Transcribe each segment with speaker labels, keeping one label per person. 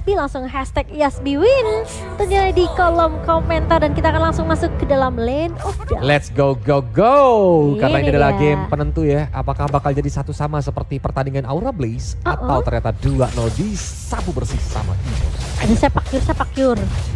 Speaker 1: YSB langsung hashtag YSB win tentunya di kolom komentar dan kita akan langsung masuk ke dalam lane of death.
Speaker 2: Let's go go go. Karena ini adalah
Speaker 1: dia.
Speaker 2: game penentu ya. Apakah bakal jadi satu sama seperti pertandingan Aura Blaze atau ternyata 2-0 disapu bersih sama EVOS.
Speaker 1: Ada sepak cure.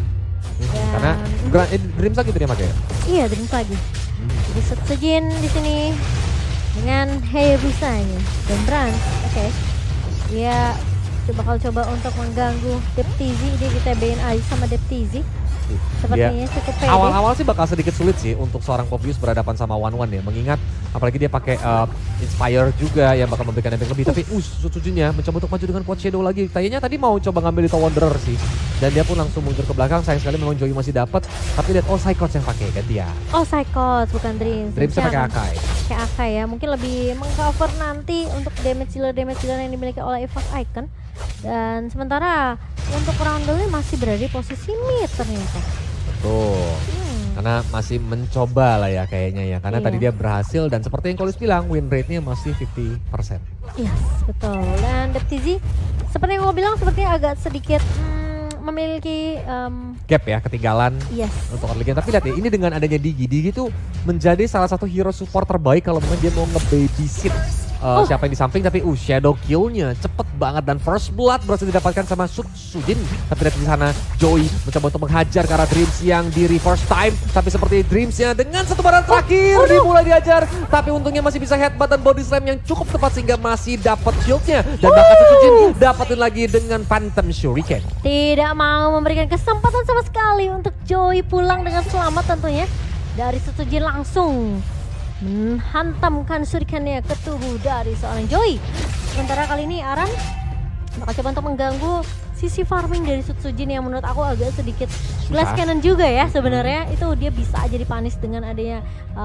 Speaker 2: Karena Dreams lagi tadi pakai.
Speaker 1: Iya, Dreams lagi. Jadi Sejin di sini dengan Hayabusanya dan Brand. Oke. Dia bakal coba untuk mengganggu Deptizi. Dia kita bayin aja sama Deptizi. Sepertinya cukup pede.
Speaker 2: Awal-awal sih bakal sedikit sulit sih untuk seorang Pobius berhadapan sama One ya. Mengingat apalagi dia pakai Inspire juga yang bakal memberikan efek lebih. Tapi Suzujinya mencoba untuk maju dengan Quad Shadow lagi. Kayaknya tadi mau coba ngambil Little Wanderer sih. Dan dia pun langsung mundur ke belakang. Sayang sekali memang Joey masih dapat. Tapi lihat Psychots yang pakai kan dia.
Speaker 1: Psychots bukan Dreams.
Speaker 2: Dreamsnya pakai Akai.
Speaker 1: Kayak Akai ya. Mungkin lebih mengcover nanti untuk damage dealer yang dimiliki oleh EVOS Icon. Dan sementara untuk Roundel masih berada di posisi mid ternyata.
Speaker 2: Betul. Karena masih mencoba lah ya kayaknya ya. Karena tadi dia berhasil dan seperti yang Kolis bilang win rate-nya masih 50%.
Speaker 1: Yes, betul. Dan Deptizi seperti yang gue bilang sepertinya agak sedikit memiliki
Speaker 2: gap ya, ketinggalan untuk early game. Tapi lihat ya, ini dengan adanya Digi tuh menjadi salah satu hero support terbaik kalau memang dia mau nge-babysit siapa yang di samping. Tapi shadow kill-nya cepet banget dan first blood berhasil didapatkan sama Sujin. Tapi lihat di sana Joey mencoba untuk menghajar ke arah Dreams yang di reverse time. Tapi seperti Dreams-nya dengan satu baran terakhir dimulai dihajar. Tapi untungnya masih bisa headbutt dan body slam yang cukup tepat sehingga masih dapat shield-nya. Dan bahkan Sujin dapetin lagi dengan Phantom Shuriken.
Speaker 1: Tidak mau memberikan kesempatan sama sekali untuk Joey pulang dengan selamat tentunya. Dari Sujin langsung menghantamkan shurikennya ke tubuh dari seorang Joey. Sementara kali ini Aran bakal coba untuk mengganggu sisi farming dari Sutsujin yang menurut aku agak sedikit glass cannon juga ya sebenarnya. Itu dia bisa aja dipanis dengan adanya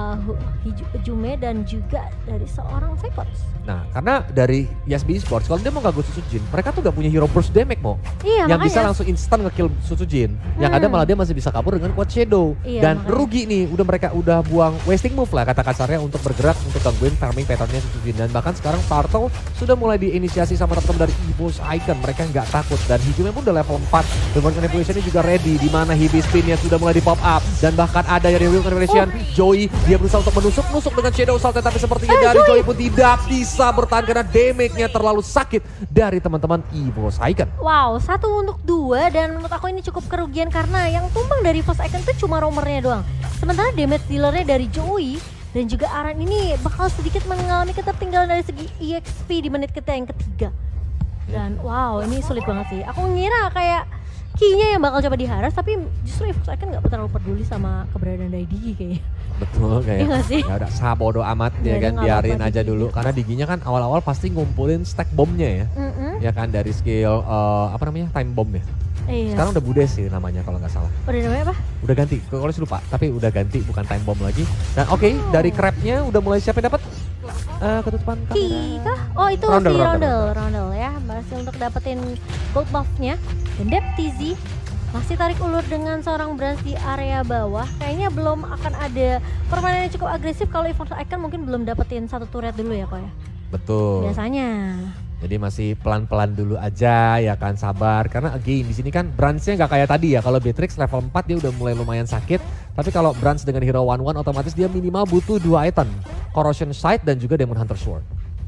Speaker 1: Jume dan juga dari seorang Psychots.
Speaker 2: Nah, karena dari YSB Esports, kalau dia mau ganggu Sutsujin, mereka tuh gak punya hero burst damage mo.
Speaker 1: Iya,
Speaker 2: yang
Speaker 1: makanya
Speaker 2: bisa langsung instan nge-kill Sutsujin. Yang ada malah dia masih bisa kabur dengan Quad Shadow. Dan makanya rugi nih, mereka udah buang wasting move lah kata kasarnya untuk bergerak untuk gangguin farming patternnya Sutsujin. Dan bahkan sekarang Turtle sudah mulai diinisiasi sama teman-teman dari EVOS Icon. Mereka nggak takut dan Hijume pun udah level 4. The Vulcan Revolution-nya juga ready, di mana Hibis Spin-nya sudah mulai di pop up. Dan bahkan ada dari Vulcan Revolution, Joey dia berusaha untuk menusuk dengan Shadow Assault, tapi sepertinya dari Joey pun tidak bisa bertahan karena damage-nya terlalu sakit dari teman-teman EVOS Icon.
Speaker 1: Wow, 1 untuk 2 dan menurut aku ini cukup kerugian karena yang tumbang dari EVOS Icon itu cuma roamernya doang. Sementara damage dealer-nya dari Joey dan juga Aran ini bakal sedikit mengalami ketertinggalan dari segi EXP di menit yang ketiga. Dan wow, ini sulit banget sih. Aku ngira kayak key-nya yang bakal coba diharas, tapi justru EVOS Icon nggak terlalu peduli sama keberadaan dari Digi kayaknya.
Speaker 2: Betul kayaknya.
Speaker 1: Iya
Speaker 2: ya udah bodo amat ya kan, biarin aja dulu. Karena Diginya kan awal-awal pasti ngumpulin stack bomnya ya. Ya kan dari skill apa namanya, time bomb ya.
Speaker 1: Iya.
Speaker 2: Sekarang udah Budes sih namanya kalau nggak salah.
Speaker 1: Udah namanya apa?
Speaker 2: Udah ganti, kalau lupa. Tapi udah ganti, bukan time bomb lagi. Dan oke, dari crab-nya udah mulai siapa yang dapat? Ketutupan
Speaker 1: kamera. Oh itu si Roundel ya. Masih untuk dapetin gold buff-nya. Dan Deptizi masih tarik ulur dengan seorang Brands di area bawah. Kayaknya belum akan ada permainan yang cukup agresif kalau EVOS Icon mungkin belum dapetin 1 turret dulu ya kok ya.
Speaker 2: Betul.
Speaker 1: Biasanya.
Speaker 2: Jadi masih pelan-pelan dulu aja ya kan, sabar. Karena again di sini kan Brands-nya nggak kayak tadi ya. Kalau Beatrix level 4 dia udah mulai lumayan sakit. Tapi kalau Brands dengan Hero 1-1 otomatis dia minimal butuh 2 item. Corrosion Sight dan juga Demon Hunter Sword.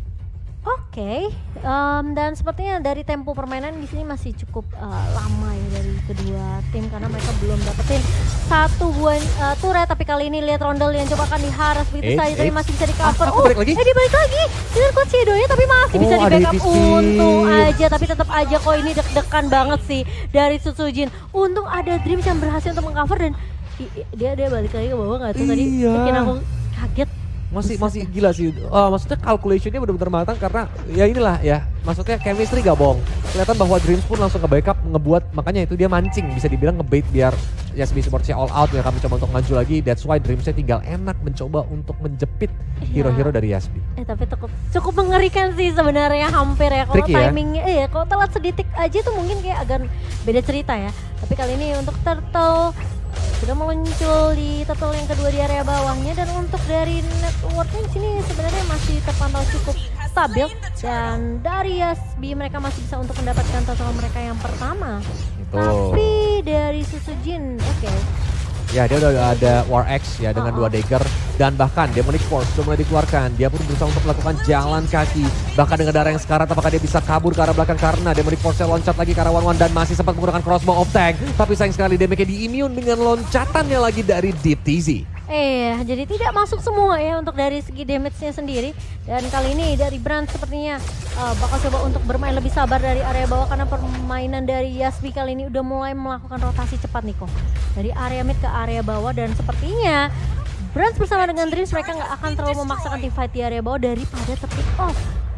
Speaker 1: Oke, dan sepertinya dari tempo permainan di sini masih cukup lama ya dari kedua tim karena mereka belum dapetin 1 buah turret. Tapi kali ini lihat Roundel yang coba akan diharas begitu saja, tapi masih bisa di cover. Dia balik lagi dengan Quad Shadow-nya, tapi masih bisa di backup. Untung aja, tapi tetap aja kok ini deg-degan banget sih dari Sutsujin. Untung ada Dreams yang berhasil untuk mengcover dan dia balik lagi ke bawah nggak tuh tadi? Bikin aku kaget.
Speaker 2: Masih gila sih. Maksudnya calculation-nya benar-benar matang karena ya inilah ya. Maksudnya chemistry gak bohong. Kelihatan bahwa Dreams pun langsung nge-backup, ngebuat, makanya itu dia mancing, bisa dibilang nge-bait biar YSB Sports all out ya, kami coba untuk maju lagi. That's why Dreams-nya tinggal enak mencoba untuk menjepit hero-hero dari YSB.
Speaker 1: Tapi cukup mengerikan sih sebenarnya, hampir ya. Kalau timingnya, kalau telat sedikit aja tuh mungkin kayak agak beda cerita ya. Tapi kali ini untuk Turtle sudah muncul di turtle yang kedua di area bawahnya, dan untuk dari networknya di sini sebenarnya masih terpantau cukup stabil, dan dari YSB mereka masih bisa untuk mendapatkan turtle mereka yang pertama Tapi dari Susujin, oke.
Speaker 2: Ya, dia udah ada War X ya dengan 2 dagger. Dan bahkan Demonic Force sudah mulai dikeluarkan. Dia pun berusaha untuk melakukan jalan kaki. Bahkan dengan darah yang sekarat, apakah dia bisa kabur ke arah belakang? Karena Demonic Force-nya loncat lagi ke arah One dan masih sempat menggunakan crossbow of tank. Tapi sayang sekali damage-nya di-immune dengan loncatannya lagi dari Deep TZ.
Speaker 1: Jadi tidak masuk semua ya untuk dari segi damage-nya sendiri. Dan kali ini dari Brand sepertinya bakal coba untuk bermain lebih sabar dari area bawah. Karena permainan dari Yasbi kali ini udah mulai melakukan rotasi cepat nih kok. Dari area mid ke area bawah, dan sepertinya Brand bersama dengan Dreams mereka nggak akan terlalu memaksakan team fight di area bawah daripada terpick off.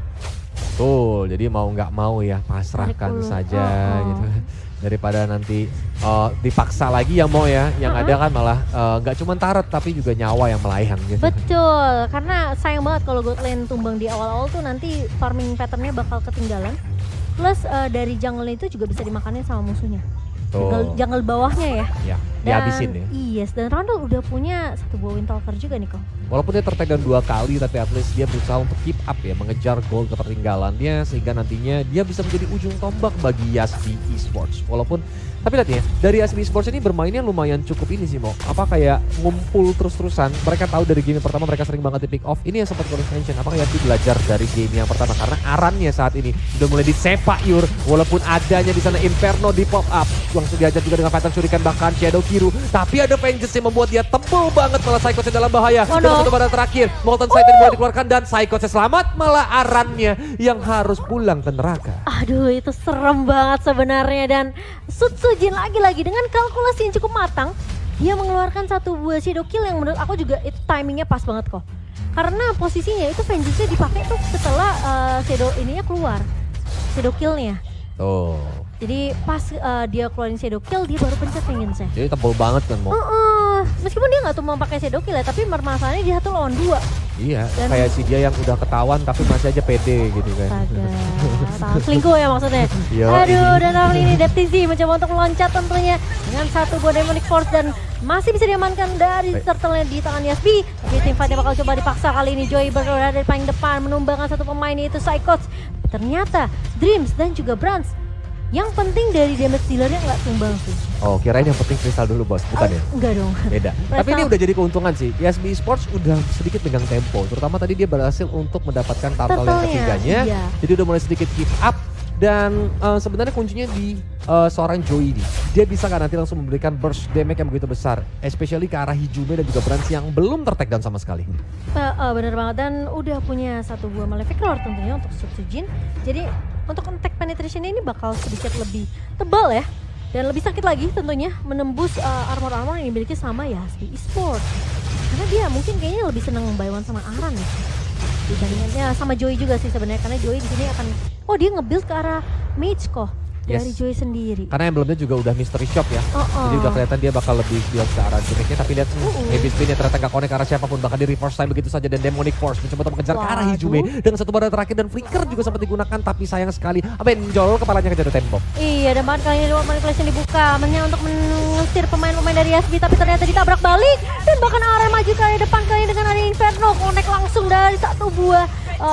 Speaker 2: Tuh, jadi mau nggak mau ya pasrahkan saja gitu. Daripada nanti dipaksa lagi yang mau ya, yang ada kan malah nggak cuma turret tapi juga nyawa yang melayang gitu.
Speaker 1: Betul, karena sayang banget kalau God Lane tumbang di awal-awal tuh nanti farming patternnya bakal ketinggalan. Plus dari jungle itu juga bisa dimakanin sama musuhnya. Jungle bawahnya ya.
Speaker 2: Dihabisin ya.
Speaker 1: Yes, dan Randall udah punya 1 buah Windtalker juga nih kok.
Speaker 2: Walaupun dia tertekan 2 kali, tapi at least dia berusaha untuk keep up ya, mengejar gol ketertinggalannya sehingga nantinya dia bisa menjadi ujung tombak bagi Yasbi Esports. Walaupun tapi lihat ya, dari Yasbi Esports ini bermainnya lumayan cukup ini sih Mo. Apa kayak ngumpul terus-terusan. Mereka tahu dari game yang pertama mereka sering banget di pick off. Ini yang sempat gue mention. Apakah Yasbi belajar dari game yang pertama, karena arannya saat ini udah mulai disepak Yur. Walaupun adanya di sana Inferno di pop up, langsung diajar juga dengan Phantom Shuriken bahkan Shadow Kiru. Tapi ada Vengeance yang membuat dia tebal banget, malah Psychos dalam bahaya. Dan satu pada terakhir, Molten Sight yang boleh dikeluarkan dan Psychos selamat, malah arannya yang harus pulang ke neraka.
Speaker 1: Aduh, itu serem banget sebenarnya. Dan Susujin lagi-lagi dengan kalkulasi yang cukup matang, dia mengeluarkan 1 buah Shadow Kill yang menurut aku juga itu timingnya pas banget kok. Karena posisinya itu Vengeance-nya dipakai tuh setelah Shadow ininya keluar, Shadow Kill-nya.
Speaker 2: Tuh.
Speaker 1: Jadi pas dia keluarin Shadow Kill, dia baru pencet Vengeance-nya.
Speaker 2: Jadi tebal banget kan Mo.
Speaker 1: Meskipun dia nggak cuma pakai Shadow Kill ya, tapi permasalahannya dia tuh lawan 2.
Speaker 2: Iya, dan kayak si dia yang udah ketahuan tapi masih aja pede gitu kan.
Speaker 1: Astaga, selingkuh ya maksudnya. Aduh, dan kali ini Deep TZ mencoba untuk meloncat tentunya dengan 1 buah Demonic Force dan masih bisa diamankan dari turtle-nya di tangan Yasbi. Tapi tim fight-nya bakal coba dipaksa kali ini. Joy berada di paling depan menumbangkan 1 pemain, yaitu Psychos. Ternyata Dreams dan juga Brand. Yang penting dari damage dealernya nggak tumbang sih.
Speaker 2: Oh, kirain yang penting kristal dulu bos, bukan ya?
Speaker 1: Enggak dong.
Speaker 2: Beda. Tapi ini udah jadi keuntungan sih. Yasbi Esports udah sedikit pegang tempo. Terutama tadi dia berhasil untuk mendapatkan turtle yang ketiganya. Iya. Jadi udah mulai sedikit keep up. Dan sebenarnya kuncinya di seorang Joey ini. Dia bisa kan nanti langsung memberikan burst damage yang begitu besar. Especially ke arah Hijume dan juga Brand yang belum ter-takedown sama sekali.
Speaker 1: Bener banget. Dan udah punya 1 buah Malefic Lord tentunya untuk Susujin. Jadi untuk attack penetration ini bakal sedikit lebih tebal ya. Dan lebih sakit lagi tentunya menembus armor-armor yang dimiliki sama Yasbi Esports. Karena dia mungkin kayaknya lebih seneng buy one sama Aran ya. Dibandingannya sama Joey juga sih sebenarnya, karena Joey di sini akan dia nge-build ke arah mage kok dari Joey sendiri. Karena
Speaker 2: emblemnya juga udah mystery shop ya. Jadi udah kelihatan dia bakal lebih build ke arah damage-nya, tapi lihat Heavy Spin-nya ternyata gak connect ke arah siapapun, bahkan di reverse time begitu saja. Dan Demonic Force mencoba untuk mengejar ke arah Hijume dengan 1 badan terakhir, dan Flicker juga sempat digunakan, tapi sayang sekali Benjol kepalanya kejar tempo.
Speaker 1: Iya, dan bahkan kali ini manipulation dibuka hanya untuk mengusir pemain-pemain dari Yasbi, tapi ternyata ditabrak balik. Dan bahkan arah maju ke arah depan kali ini dengan ada Inferno connect langsung dari 1 buah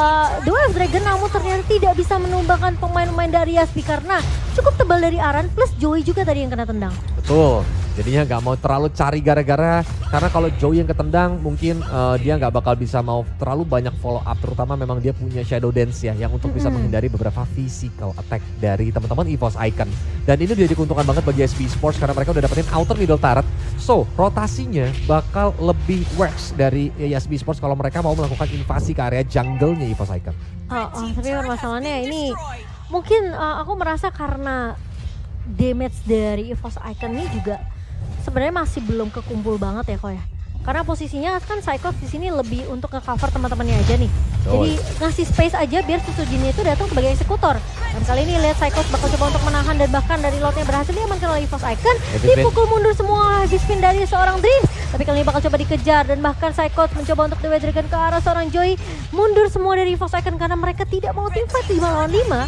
Speaker 1: Dwarf Dragon, namun ternyata tidak bisa menumbangkan pemain-pemain dari Yasbi karena cukup tebal dari Aran, plus Joey juga tadi yang kena tendang.
Speaker 2: Betul, jadinya nggak mau terlalu cari gara-gara, karena kalau Joey yang ketendang mungkin dia nggak bakal bisa mau terlalu banyak follow up, terutama memang dia punya Shadow Dance ya, yang untuk bisa menghindari beberapa physical attack dari teman-teman EVOS Icon. Dan ini jadi keuntungan banget bagi Yasbi Esports karena mereka udah dapetin outer middle turret, so rotasinya bakal lebih works dari Yasbi Esports kalau mereka mau melakukan invasi ke area jungle-nya EVOS Icon.
Speaker 1: Tapi permasalahannya ini mungkin aku merasa karena damage dari EVOS Icon ini juga sebenarnya masih belum kekumpul banget ya kok ya. Karena posisinya kan Psychos di sini lebih untuk nge-cover teman-temannya aja nih. Jadi ngasih space aja biar Susujinnya itu datang sebagai eksekutor. Dan kali ini lihat Psychos bakal coba untuk menahan, dan bahkan dari lotnya berhasil diamankan oleh EVOS Icon. Dipukul mundur semua habis spin dari seorang Dreams. Tapi kali ini bakal coba dikejar, dan bahkan Psychos mencoba untuk diwedrakan ke arah seorang Joey. Mundur semua dari EVOS Icon karena mereka tidak mau team fight 5 lawan 5.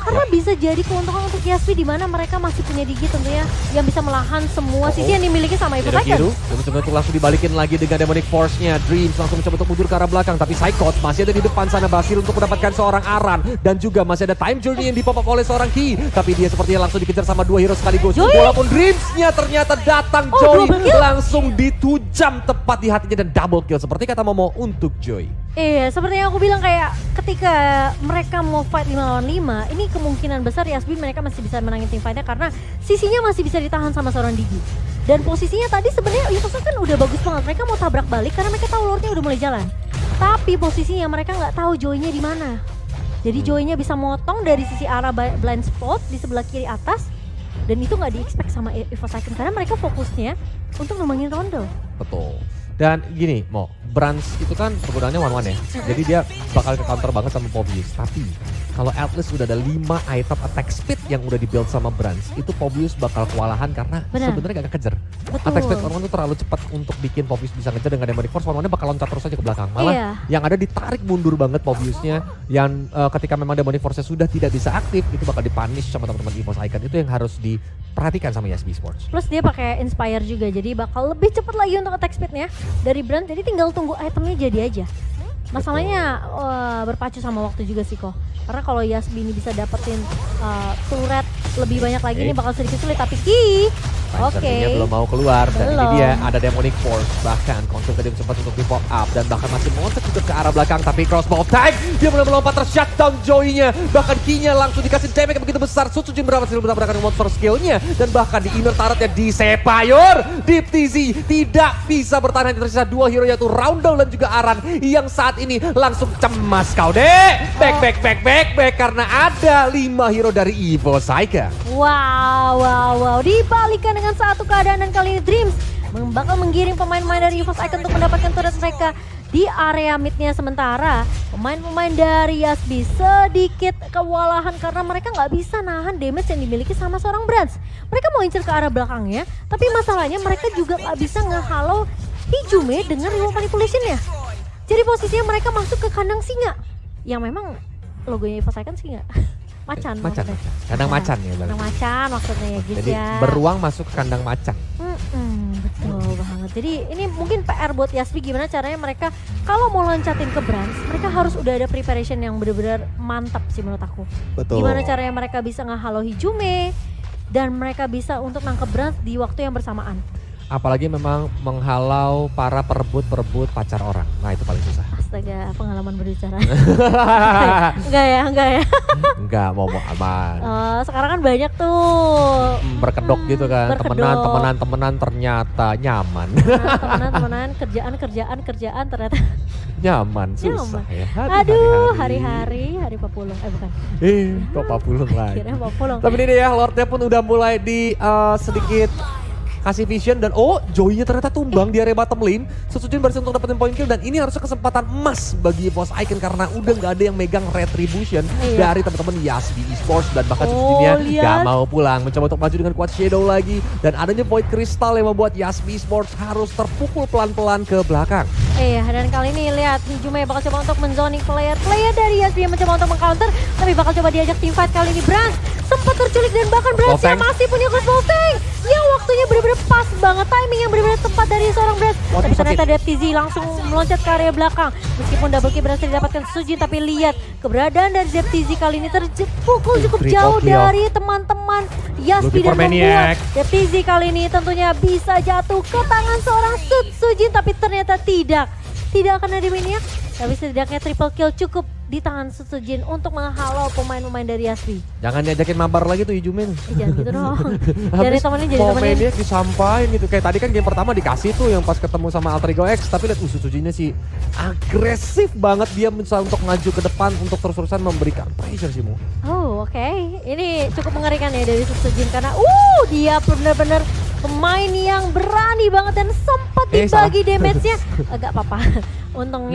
Speaker 1: Karena bisa jadi keuntungan untuk Yasby di mana mereka masih punya Digi tentunya yang bisa melahan semua sisi yang dimiliki sama Evos Icon.
Speaker 2: Dan mencoba untuk langsung dibalikin lagi dengan Demonic Force-nya. Dreams langsung mencoba untuk mundur ke arah belakang, tapi Psychot masih ada di depan sana Basir untuk mendapatkan seorang Aran dan juga masih ada Time Journey yang dipop up oleh seorang Ki. Tapi dia sepertinya langsung dikejar sama 2 hero sekaligus. Walaupun Dreams-nya ternyata datang, Joy langsung ditujam tepat di hatinya dan double kill seperti kata Momo untuk Joy.
Speaker 1: Iya, seperti yang aku bilang kayak ketika mereka mau fight 5 lawan 5, ini kemungkinan besar Yasby mereka masih bisa menangin teamfight-nya karena sisinya masih bisa ditahan sama seorang Digi. Dan posisinya tadi sebenarnya Evos kan udah bagus banget, mereka mau tabrak balik karena mereka tahu lordnya udah mulai jalan. Tapi posisinya mereka nggak tahu Joy-nya di mana. Jadi Joy-nya bisa motong dari sisi arah blind spot di sebelah kiri atas. Dan itu nggak di-expect sama Evos Icon karena mereka fokusnya untuk ngembangin Rondo.
Speaker 2: Betul. Dan gini, Brans itu kan penggunaannya one-one ya. Jadi dia bakal ke counter banget sama Pobius. Tapi kalau Atlas udah ada 5 item attack speed yang udah di-build sama Brans, itu Pobius bakal kewalahan karena sebenarnya gak kekejar. Attack speed one-one itu terlalu cepat untuk bikin Pobius bisa ngejar dengan Demonic Force. One-one-nya bakal loncat terus aja ke belakang. Malah yang ada ditarik mundur banget Pobiusnya. Yang ketika memang Demonic Force-nya sudah tidak bisa aktif, itu bakal dipunish sama teman-teman Evos Icon. Itu yang harus diperhatikan sama Yasby Sports.
Speaker 1: Plus dia pakai Inspire juga, jadi bakal lebih cepat lagi untuk attack speed-nya dari Brand. Jadi tinggal tunggu itemnya jadi aja. Masalahnya berpacu sama waktu juga sih kok. Karena kalau Yasby ini bisa dapetin turret lebih banyak lagi ini bakal sedikit sulit. Tapi Ki,
Speaker 2: belum mau keluar. Dan ini dia ada Demonic Force. Bahkan Konsum tadi sempat untuk di pop up dan bahkan masih montek juga ke arah belakang. Tapi crossbow tag, dia benar-benar lompat ter-shutdown Joy-nya. Bahkan Ki-nya langsung dikasih damage yang begitu besar. Sutsujin berhasil mendapatkan monster skill-nya. Dan bahkan di inner turret-nya disepayur. Deep TZ tidak bisa bertahan, hanya tersisa 2 hero yaitu Roundel dan juga Aran. Yang saat ini langsung cemas kau dek. Back karena ada 5 hero dari Evos Icon.
Speaker 1: Wow. Dibalikan dengan satu keadaan dan kali ini Dreams bakal menggiring pemain-pemain dari Evos Icon untuk mendapatkan turret mereka di area midnya. Sementara pemain-pemain dari Yasby sedikit kewalahan karena mereka nggak bisa nahan damage yang dimiliki sama seorang Brans. Mereka mau incer ke arah belakangnya, tapi masalahnya mereka juga nggak bisa ngehalau Hijume dengan remote manipulation-nya. Jadi posisinya mereka masuk ke kandang singa, yang memang logonya Evos Icon singa. Macan.
Speaker 2: Kandang macan ya.
Speaker 1: Kandang macan maksudnya ya guys.
Speaker 2: Jadi beruang masuk ke kandang macan.
Speaker 1: Betul banget. Jadi ini mungkin PR buat Yasby gimana caranya mereka kalau mau loncatin ke Brans, mereka harus udah ada preparation yang benar-benar mantap sih menurut aku.
Speaker 2: Betul.
Speaker 1: Gimana caranya mereka bisa ngehalau Hijume dan mereka bisa untuk nangkep Brans di waktu yang bersamaan.
Speaker 2: Apalagi memang menghalau para perebut pacar orang. Nah itu paling susah.
Speaker 1: Astaga, pengalaman berbicara. Enggak ya.
Speaker 2: Enggak, mau aman.
Speaker 1: Sekarang kan banyak tuh.
Speaker 2: Berkedok gitu kan, temenan ternyata nyaman.
Speaker 1: Temenan, kerjaan ternyata
Speaker 2: nyaman, susah ya.
Speaker 1: Aduh, hari papulung. Bukan.
Speaker 2: Kok papulung lagi.
Speaker 1: Kira papulung.
Speaker 2: Tapi ini dia ya, Lordnya pun udah mulai di sedikit kasih vision dan Joy-nya ternyata tumbang di area bottom lane. Sutsujin berhasil untuk dapetin point kill dan ini harusnya kesempatan emas bagi Evos Icon karena udah nggak ada yang megang retribution dari teman-teman Yasby Esports dan bahkan Sutsujinnya nggak mau pulang, mencoba untuk maju dengan kuat shadow lagi dan adanya void crystal yang membuat Yasby Esports harus terpukul pelan-pelan ke belakang.
Speaker 1: Dan kali ini lihat Hijume bakal coba untuk menzoning player dari Yasby yang mencoba untuk mengcounter, tapi bakal coba diajak teamfight kali ini. Brans sempat terculik dan bahkan Brans masih punya crossbow tank yang waktunya benar-benar pas banget, timing yang benar-benar tepat dari seorang Brans. Tapi ternyata DFTZ langsung meloncat ke area belakang. Meskipun double kill berhasil didapatkan Sutsujin, tapi lihat keberadaan dari DFTZ kali ini terpukul cukup jauh dari teman-teman Yasby dan membuat DFTZ kali ini tentunya bisa jatuh ke tangan seorang Sutsujin, tapi ternyata tidak akan ada miniak. Tapi setidaknya triple kill cukup di tangan Sutsujin untuk menghalau pemain-pemain dari Yasby.
Speaker 2: Jangan diajakin mabar lagi tuh Hijume.
Speaker 1: Jangan gitu dong. Jadi temennya
Speaker 2: dia disampain gitu. Kayak tadi kan game pertama dikasih tuh yang pas ketemu sama Alter Ego X. Tapi lihat Sutsujinnya sih agresif banget. Dia mencoba untuk maju ke depan untuk terus-terusan memberikan pressure sih Mo.
Speaker 1: Oke. Ini cukup mengerikan ya dari Sutsujin karena dia benar-benar pemain yang berani banget dan sempat dibagi damage-nya. Agak apa-apa. Untungnya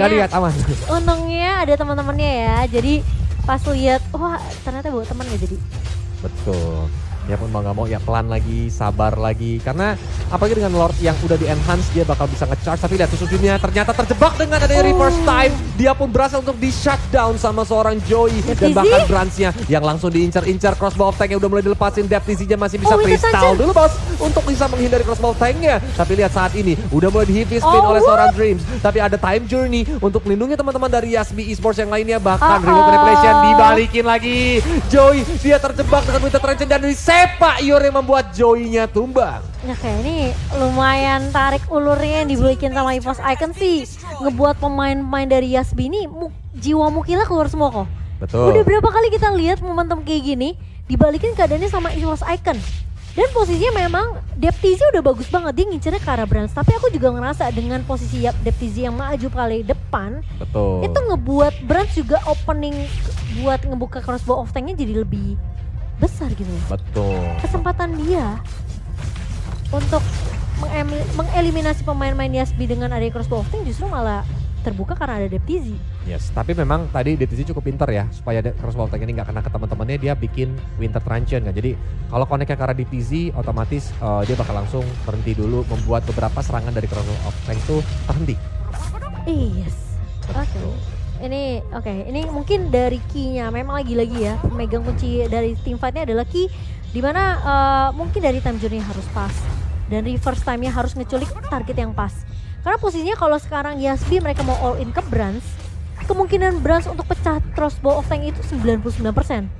Speaker 1: ada teman-temannya ya. Jadi pas lihat ternyata bawa teman gak jadi.
Speaker 2: Betul. Dia pun mau gak mau ya pelan lagi, sabar lagi. Karena apalagi dengan Lord yang udah di-enhance, dia bakal bisa nge-charge. Tapi lihat Susujinnya ternyata terjebak dengan adanya reverse time. Dia pun berhasil untuk di-shutdown sama seorang Joey. Dan bahkan Brands-nya yang langsung diincar-incar. Crossbow of Tank-nya udah mulai dilepasin. Depth-nya masih bisa freestyle dulu bos. Untuk bisa menghindari Crossbow of Tank-nya. Tapi lihat saat ini udah mulai di-heavy spin oleh seorang Dreams. Tapi ada time journey untuk melindungi teman-teman dari Yasbi Esports yang lainnya. Bahkan remote manipulation dibalikin lagi. Joey dia terjebak dengan Winter Trench dan sepak Ior yang membuat Joey-nya tumbang.
Speaker 1: Ya kayak ini lumayan tarik ulurnya yang dibalikin sama EVOS Icon sih. Ngebuat pemain-pemain dari Yasbi ini jiwa mukilnya keluar semua kok.
Speaker 2: Betul.
Speaker 1: Udah berapa kali kita lihat momentum kayak gini dibalikin keadaannya sama EVOS Icon. Dan posisinya memang Deptizi udah bagus banget, dia ngincernya ke arah Brands. Tapi aku juga ngerasa dengan posisi Deptizi yang maju paling depan,
Speaker 2: betul,
Speaker 1: itu ngebuat Brands juga opening buat ngebuka Crossbow of Tank-nya jadi lebih besar gitu.
Speaker 2: Betul.
Speaker 1: Kesempatan dia untuk mengeliminasi pemain-pemain Yasbi dengan ada Crossbow of Tank justru malah terbuka karena ada Deptizi.
Speaker 2: Yes, tapi memang tadi Deptizi cukup pintar ya supaya Crossbow of Tank ini nggak kena ke teman-temannya, dia bikin Winter Truncheon kan. Jadi kalau connect-nya ke arah Deptizi otomatis dia bakal langsung berhenti dulu, membuat beberapa serangan dari Crossbow of Tank itu terhenti.
Speaker 1: Yes. Oke. Ini mungkin dari key-nya memang lagi-lagi ya pemegang kunci dari team fight-nya adalah key, dimana mungkin dari time journey harus pas dan reverse time-nya harus ngeculik target yang pas. Karena posisinya kalau sekarang Yasbi mereka mau all in ke Brands, kemungkinan Brands untuk pecah Crossbow of Tank itu 99%.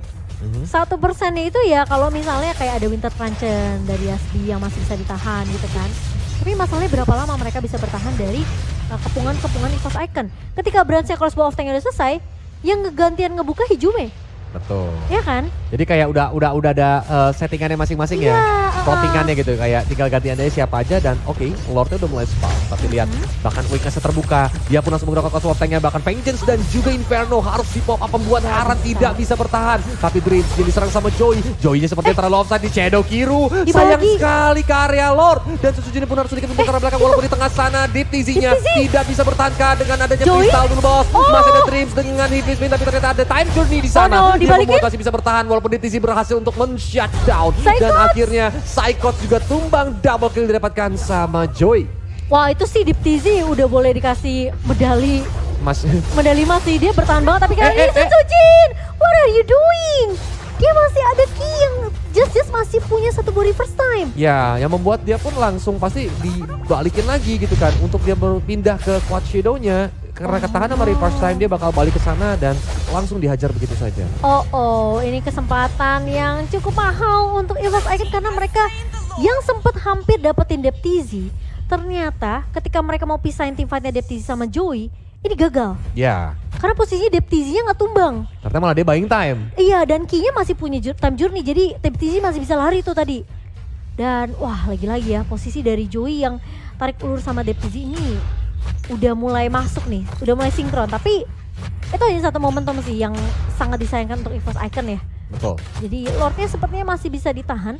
Speaker 1: 1%-nya itu ya kalau misalnya kayak ada Winter Truncheon dari Yasbi yang masih bisa ditahan gitu kan. Tapi masalahnya berapa lama mereka bisa bertahan dari kepungan-kepungan EVOS Icon. Ketika Brands-nya Crossbow of Tank udah selesai, yang ngegantian ngebuka Hijume.
Speaker 2: Betul.
Speaker 1: Ya kan?
Speaker 2: Jadi kayak udah ada settingannya masing-masing ya. Plottingannya gitu, kayak tinggal gantiannya siapa aja dan oke, Lordnya udah mulai spawn. Tapi lihat bahkan weakness-nya terbuka, dia pun langsung menggunakan Crossbow of Tank-nya, bahkan Vengeance dan juga Inferno harus di pop up membuat Haran tidak bisa bertahan. Tapi Dreams jadi diserang sama Joey. Joey-nya sepertinya terlalu offside di Shadow Kiru. Sayang sekali ke area Lord dan Susujin pun harus sedikit mundur ke belakang walaupun di tengah sana Deptizi-nya tidak bisa bertahankan dengan adanya freestyle dulu bos. Masih ada Dreams dengan heavy spin tapi ternyata ada time journey di sana. Dia membuat masih bisa bertahan walaupun Deptizi berhasil untuk men-shutdown dan akhirnya Psychots juga tumbang, double kill didapatkan sama Joey.
Speaker 1: Wah itu sih Deptizi udah boleh dikasih medali. Medali masih dia bertahan banget tapi kali ini Susujin, what are you doing? Dia masih ada key yang just masih punya satu body first time.
Speaker 2: Ya, yang membuat dia pun langsung pasti dibalikin lagi gitu kan untuk dia berpindah ke quad shadow-nya. Karena ketahan sama reverse time dia bakal balik ke sana dan langsung dihajar begitu saja.
Speaker 1: Ini kesempatan yang cukup mahal untuk EVOS Icon karena mereka yang sempat hampir dapetin Deptizi. Ternyata ketika mereka mau pisahin tim fightnya Deptizi sama Joey, ini gagal.
Speaker 2: Ya.
Speaker 1: Karena posisinya Deptizi-nya nggak tumbang.
Speaker 2: Ternyata malah dia buying time.
Speaker 1: Iya, dan key-nya masih punya time journey, jadi Deptizi masih bisa lari tuh tadi. Dan wah lagi-lagi ya posisi dari Joey yang tarik ulur sama Deptizi ini udah mulai masuk nih, udah mulai sinkron. Tapi itu hanya satu momentum sih yang sangat disayangkan untuk EVOS Icon ya.
Speaker 2: Betul.
Speaker 1: Jadi Lordnya sepertinya masih bisa ditahan.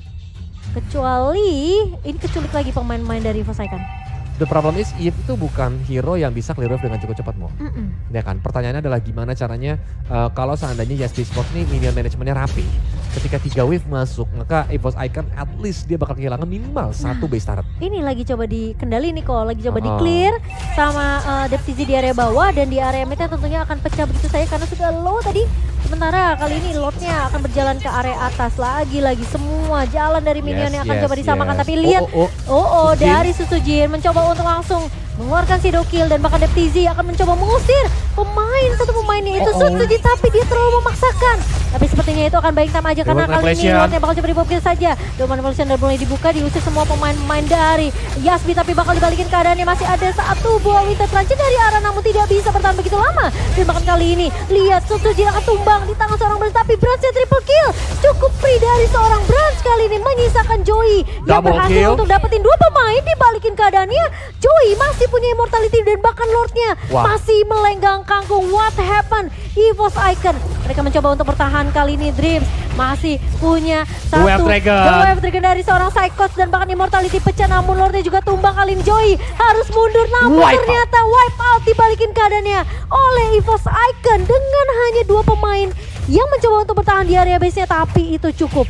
Speaker 1: Kecuali ini keculik lagi pemain-pemain dari EVOS Icon.
Speaker 2: The problem is Eve itu bukan hero yang bisa clear wave dengan cukup cepat Mo. Ya kan, pertanyaannya adalah gimana caranya kalau seandainya Yasbi Esports ini minion manajemennya rapi. Ketika 3 wave masuk, maka EVOS Icon at least dia bakal kehilangan minimal 1 base turret.
Speaker 1: Ini lagi coba dikendali nih kok, lagi coba di clear sama Deptizi di area bawah dan di area midnya tentunya akan pecah begitu saja karena sudah low tadi. Sementara kali ini Lordnya akan berjalan ke area atas lagi semua jalan dari minion yang akan coba disamakan. Tapi lihat, dari Susujin mencoba untuk langsung mengeluarkan Shadow Kill dan bahkan Deptizi akan mencoba mengusir satu pemainnya itu Susujin, tapi dia terlalu memaksakan. Tapi sepertinya itu akan baik sama aja karena kali ini Lordnya bakal coba dibobkin saja. Domain Evolution udah mulai dibuka, diusir semua pemain-pemain dari Yasbi, tapi bakal dibalikin keadaannya. Masih ada satu buah Winter Truncheon dari arah namun tidak bisa bertahan begitu lama. Dan bahkan kali ini lihat Susujin akan tumbang di tangan seorang Brands, tapi Brands-nya triple kill. Cukup free dari seorang Brands kali ini menyisakan Joey yang berhasil untuk dapetin 2 pemain. Dibalikin keadaannya, Joey masih punya immortality dan bahkan Lordnya masih melenggang kangkung. What happened? EVOS Icon mereka mencoba untuk bertahan kali ini. Dreams masih punya satu wave dragon dari seorang Psychots dan bahkan immortality pecah, namun Lordnya juga tumbang. Kali ini Joey harus mundur namun ternyata wipe out dibalikin keadaannya oleh EVOS Icon dengan hanya 2 pemain yang mencoba untuk bertahan di area base-nya, tapi itu cukup.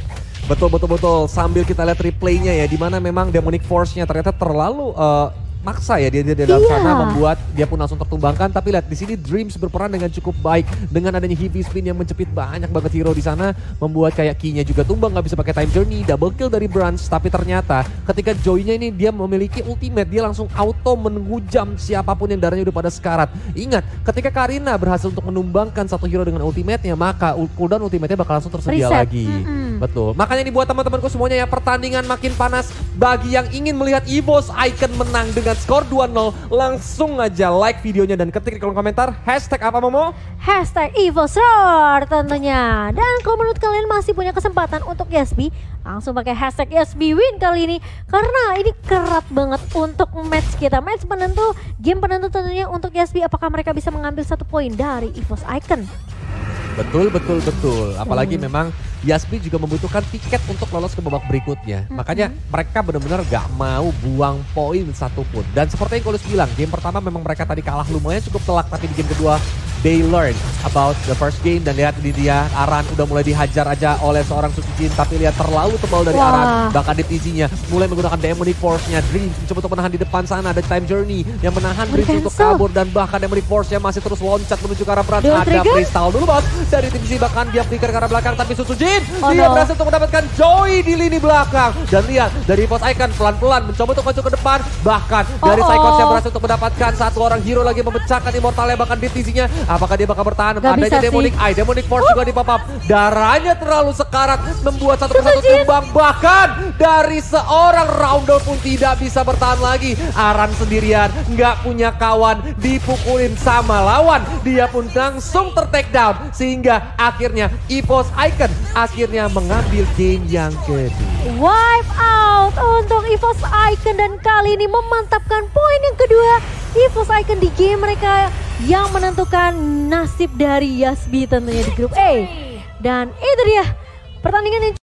Speaker 2: Betul. Sambil kita lihat replaynya ya, di mana memang Demonic Force-nya ternyata terlalu maksa ya dia dalam sana, membuat dia pun langsung tertumbangkan. Tapi lihat di sini Dreams berperan dengan cukup baik dengan adanya heavy spin yang menjepit banyak banget hero di sana, membuat kayak key-nya juga tumbang, nggak bisa pakai time journey. Double kill dari Brans, tapi ternyata ketika Joy-nya ini dia memiliki ultimate, dia langsung auto menghujam siapapun yang darahnya udah pada sekarat. Ingat, ketika Karina berhasil untuk menumbangkan satu hero dengan ultimate-nya, maka cooldown ultimate-nya bakal langsung tersedia lagi. Betul. Makanya ini buat teman-temanku semuanya ya, pertandingan makin panas. Bagi yang ingin melihat EVOS Icon menang dengan skor 2-0, langsung aja like videonya dan ketik di kolom komentar hashtag apa Momo?
Speaker 1: Hashtag EVOSROAR tentunya. Dan kalau menurut kalian masih punya kesempatan untuk Yasbi, langsung pakai hashtag YasbiWin kali ini. Karena ini kerat banget untuk match kita. Match penentu, game penentu tentunya untuk Yasbi. Apakah mereka bisa mengambil 1 poin dari EVOS Icon?
Speaker 2: Betul. Apalagi memang Yasbi juga membutuhkan tiket untuk lolos ke babak berikutnya. Makanya mereka benar-benar gak mau buang poin satupun. Dan seperti yang Kolus bilang, game pertama memang mereka tadi kalah lumayan cukup telak. Tapi di game kedua, they learn about the first game. Dan lihat ini dia, Aran udah mulai dihajar aja oleh seorang Sucijin. Tapi lihat terlalu tebal dari Aran. Bahkan DPZ-nya mulai menggunakan Demonic Force-nya. Dreams mencoba untuk menahan di depan sana. Ada Time Journey yang menahan Dreams untuk kabur. Dan bahkan Demonic Force-nya masih terus loncat menuju ke arah Brans. Ada Crystal dulu bos dari tim Z, bahkan dia flicker ke arah belakang. Tapi Sucijin dia berhasil untuk mendapatkan Joy di lini belakang. Dan lihat dari EVOS Icon pelan-pelan mencoba untuk maju ke depan. Bahkan dari Psychos yang berhasil untuk mendapatkan satu orang hero lagi, memecahkan Immortalnya. Bahkan DPZ-nya apakah dia bakal bertahan? Adanya Demonic Eye, Demonic Force juga di pop up. Darahnya terlalu sekarat membuat satu persatu tumbang. Bahkan dari seorang Rounder pun tidak bisa bertahan lagi. Aran sendirian, nggak punya kawan, dipukulin sama lawan. Dia pun langsung ter-take down. Sehingga akhirnya EVOS Icon akhirnya mengambil game yang kedua.
Speaker 1: Wipe out untuk EVOS Icon dan kali ini memantapkan poin yang kedua. EVOS Icon di game mereka yang menentukan nasib dari Yasbi tentunya di grup A. Dan itu dia pertandingan yang